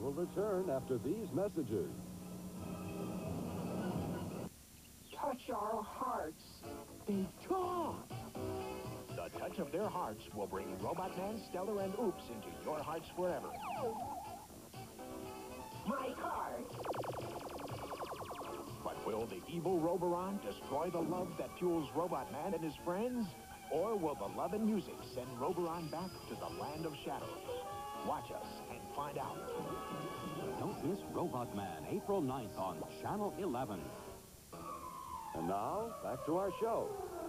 will return after these messages. Touch our hearts. They talk. The touch of their hearts will bring Robot Man, Stella, and Oops into your hearts forever. My heart. But will the evil Roboron destroy the love that fuels Robot Man and his friends? Or will the love and music send Roboron back to the land of shadows? Watch us and find out. Don't miss Robot Man, April 9th on Channel 11. And now, back to our show.